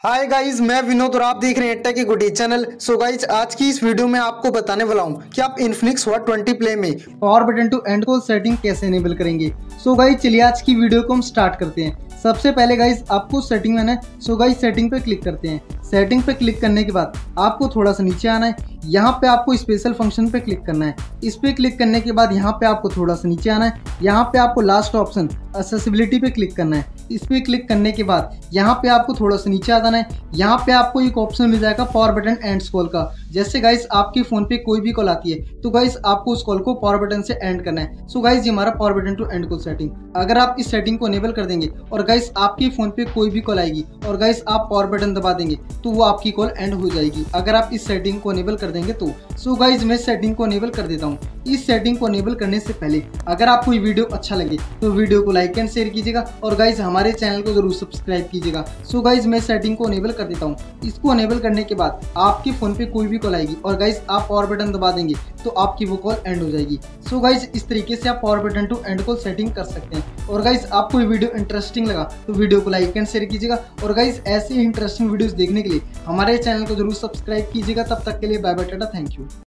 Hi guys, मैं विनोद और आप देख रहे हैं tech Guddi channel. So guys, आज की इस वीडियो में आपको बताने वाला हूं कि आप इन्फिनिक्स हॉट 20 प्ले में power button to end call setting कैसे इनेबल करेंगे। सो गाइस, चलिए आज की वीडियो को हम स्टार्ट करते हैं। सबसे पहले गाइस आपको सेटिंग में आना है। सो गाइस, सेटिंग पे क्लिक करते हैं। सेटिंग पे क्लिक करने के बाद आपको थोड़ा सा नीचे आना है। यहाँ पे आपको स्पेशल फंक्शन पे क्लिक करना है। इस पे क्लिक करने के बाद यहाँ पे आपको थोड़ा सा नीचे आना है। यहाँ पे आपको लास्ट ऑप्शन एक्सेसिबिलिटी पे क्लिक करना है। इस पे क्लिक करने के बाद यहाँ पे आपको थोड़ा सा नीचे आ जाना है। यहाँ पे आपको एक ऑप्शन मिल जाएगा पावर बटन एंड कॉल का। जैसे गाइस आपके फोन पे कोई भी कॉल आती है तो गाइस आपको उस कॉल को पावर बटन से एंड करना है। सो गाइस, ये हमारा power button to end call setting. अगर आप इस सेटिंग को इनेबल कर देंगे और गाइस आपके फोन पे कोई भी कॉल आएगी और गाइस आप पावर बटन दबा देंगे तो वो आपकी कॉल एंड हो जाएगी, अगर आप इस सेटिंग को इनेबल कर देंगे तो। सो गाइस, मैं सेटिंग को इनेबल कर देता हूँ। इस सेटिंग को इनेबल करने से पहले अगर आपको ये वीडियो अच्छा लगे तो वीडियो को लाइक एंड शेयर कीजिएगा और गाइस हमारे चैनल को जरूर सब्सक्राइब कीजिएगा। सो गाइस, मैं सेटिंग को इनेबल कर देता हूँ। इसको इनेबल करने के बाद आपके फोन पे कोई भी कॉल आएगी और गाइस आप पावर बटन दबा देंगे तो आपकी वो कॉल एंड हो जाएगी। सो गाइस, इस तरीके से आप power button to end call setting कर सकते हैं। और गाइस आपको ये वीडियो इंटरेस्टिंग लगा तो वीडियो को लाइक एंड शेयर कीजिएगा और गाइस ऐसे इंटरेस्टिंग वीडियोस देखने के लिए हमारे चैनल को जरूर सब्सक्राइब कीजिएगा। तब तक के लिए bye bye, tata, thank you.